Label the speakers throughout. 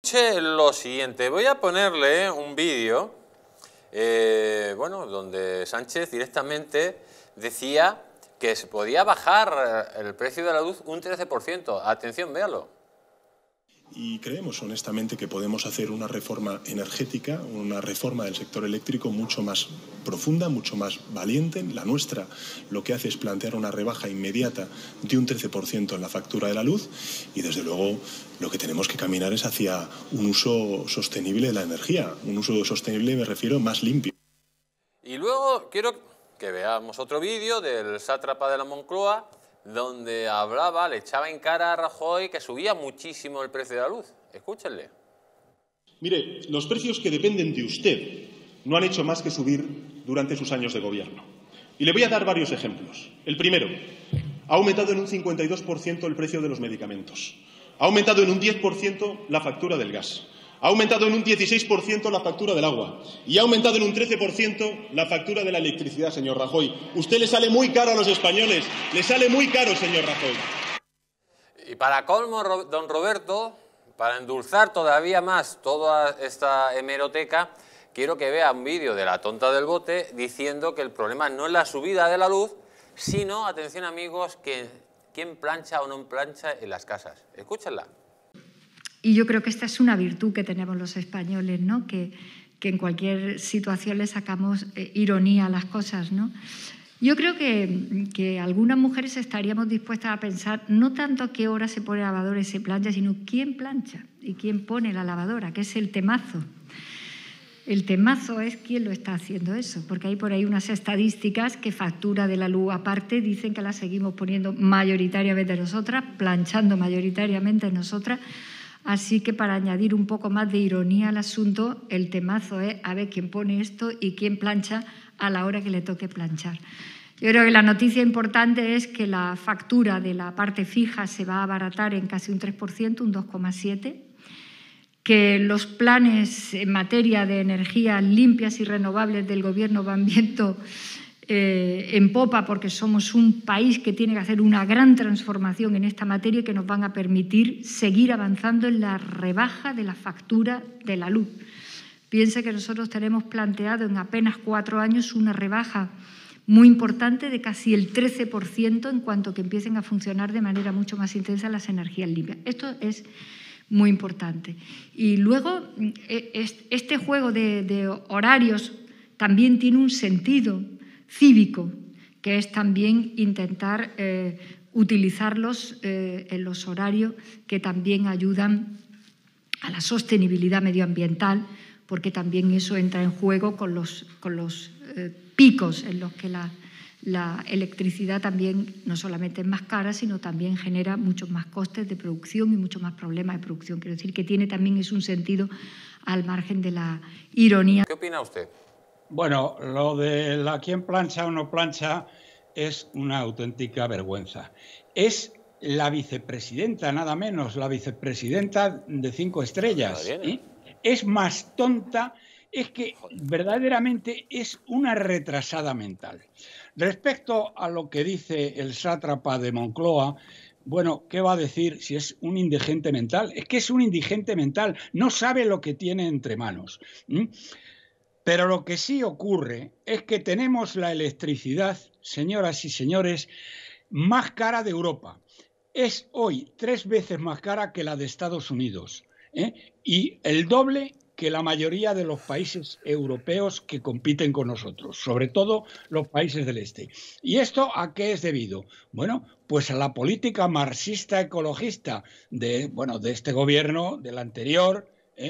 Speaker 1: Escuche lo siguiente, voy a ponerle un vídeo, bueno, donde Sánchez directamente decía que se podía bajar el precio de la luz un 13%. Atención, véalo.
Speaker 2: Y creemos honestamente que podemos hacer una reforma energética, una reforma del sector eléctrico mucho más profunda, mucho más valiente. La nuestra lo que hace es plantear una rebaja inmediata de un 13% en la factura de la luz y desde luego lo que tenemos que caminar es hacia un uso sostenible de la energía. Un uso sostenible me refiero más limpio.
Speaker 1: Y luego quiero que veamos otro vídeo del sátrapa de la Moncloa, donde hablaba, le echaba en cara a Rajoy que subía muchísimo el precio de la luz. Escúchenle.
Speaker 3: Mire, los precios que dependen de usted no han hecho más que subir durante sus años de gobierno. Y le voy a dar varios ejemplos. El primero, ha aumentado en un 52% el precio de los medicamentos. Ha aumentado en un 10% la factura del gas. Ha aumentado en un 16% la factura del agua y ha aumentado en un 13% la factura de la electricidad, señor Rajoy. Usted le sale muy caro a los españoles, le sale muy caro, señor Rajoy.
Speaker 1: Y para colmo, don Roberto, para endulzar todavía más toda esta hemeroteca, quiero que vea un vídeo de la tonta del bote diciendo que el problema no es la subida de la luz, sino, atención amigos, que quién plancha o no plancha en las casas. Escúchenla.
Speaker 4: Y yo creo que esta es una virtud que tenemos los españoles, ¿no? Que en cualquier situación le sacamos ironía a las cosas, ¿no? Yo creo que algunas mujeres estaríamos dispuestas a pensar no tanto a qué hora se pone la lavadora y se plancha, sino quién plancha y quién pone la lavadora, que es el temazo. El temazo es quién lo está haciendo eso, porque hay por ahí unas estadísticas que factura de la luz aparte dicen que la seguimos poniendo mayoritariamente nosotras, planchando mayoritariamente nosotras. Así que para añadir un poco más de ironía al asunto, el temazo es a ver quién pone esto y quién plancha a la hora que le toque planchar. Yo creo que la noticia importante es que la factura de la parte fija se va a abaratar en casi un 3%, un 2,7%, que los planes en materia de energías limpias y renovables del Gobierno van viendo en popa porque somos un país que tiene que hacer una gran transformación en esta materia y que nos van a permitir seguir avanzando en la rebaja de la factura de la luz. Piense que nosotros tenemos planteado en apenas 4 años una rebaja muy importante de casi el 13% en cuanto que empiecen a funcionar de manera mucho más intensa las energías limpias. Esto es muy importante. Y luego, este juego de horarios también tiene un sentido cívico, que es también intentar utilizarlos en los horarios que también ayudan a la sostenibilidad medioambiental, porque también eso entra en juego con los picos en los que la electricidad también no solamente es más cara, sino también genera muchos más costes de producción y muchos más problemas de producción. Quiero decir que tiene también es un sentido al margen de la ironía.
Speaker 1: ¿Qué opina usted?
Speaker 5: Bueno, lo de la quién plancha o no plancha es una auténtica vergüenza. Es la vicepresidenta, nada menos, la vicepresidenta de 5 estrellas. Es más tonta, es que verdaderamente es una retrasada mental. Respecto a lo que dice el sátrapa de Moncloa, bueno, ¿qué va a decir si es un indigente mental? Es que es un indigente mental, no sabe lo que tiene entre manos. Pero lo que sí ocurre es que tenemos la electricidad, señoras y señores, más cara de Europa. Es hoy 3 veces más cara que la de Estados Unidos, y el doble que la mayoría de los países europeos que compiten con nosotros, sobre todo los países del este. ¿Y esto a qué es debido? Bueno, pues a la política marxista ecologista de este gobierno, del anterior,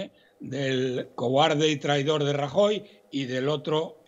Speaker 5: del cobarde y traidor de Rajoy y del otro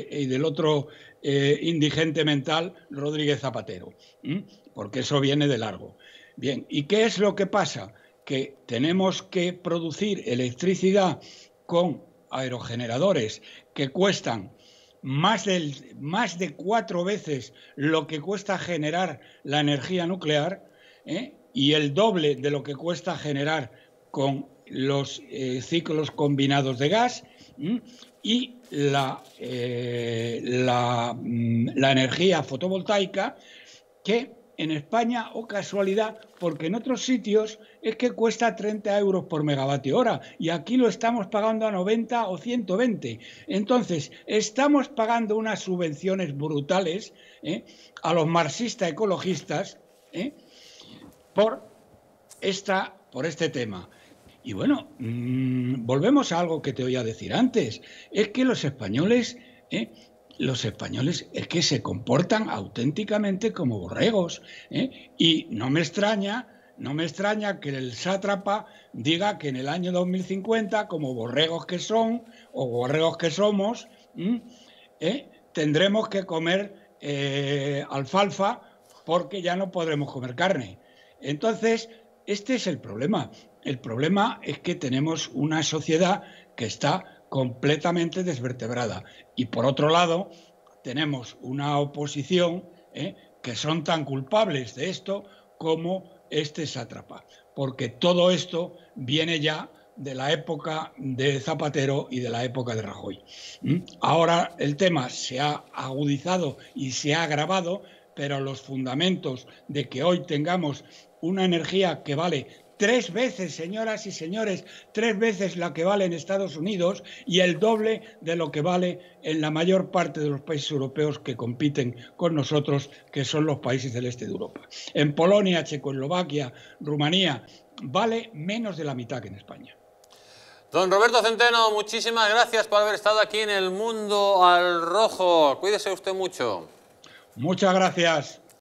Speaker 5: indigente mental Rodríguez Zapatero, porque eso viene de largo. Bien, ¿y qué es lo que pasa? Que tenemos que producir electricidad con aerogeneradores que cuestan más de 4 veces lo que cuesta generar la energía nuclear, y el doble de lo que cuesta generar con los ciclos combinados de gas, y la energía fotovoltaica, que en España, o casualidad, porque en otros sitios es que cuesta 30 euros por megavatio hora y aquí lo estamos pagando a 90 o 120. Entonces, estamos pagando unas subvenciones brutales a los marxistas ecologistas por este tema. Y bueno, volvemos a algo que te oía decir antes, es que los españoles es que se comportan auténticamente como borregos, y no me extraña que el sátrapa diga que en el año 2050, como borregos que son, o borregos que somos, tendremos que comer alfalfa porque ya no podremos comer carne. Entonces, este es el problema. El problema es que tenemos una sociedad que está completamente desvertebrada. Y por otro lado, tenemos una oposición que son tan culpables de esto como este sátrapa. Porque todo esto viene ya de la época de Zapatero y de la época de Rajoy. Ahora el tema se ha agudizado y se ha agravado, pero los fundamentos de que hoy tengamos una energía que vale 3 veces, señoras y señores, 3 veces la que vale en Estados Unidos y el doble de lo que vale en la mayor parte de los países europeos que compiten con nosotros, que son los países del este de Europa. En Polonia, Checoslovaquia, Rumanía, vale menos de la mitad que en España.
Speaker 1: Don Roberto Centeno, muchísimas gracias por haber estado aquí en El Mundo al Rojo. Cuídese usted mucho.
Speaker 5: Muchas gracias.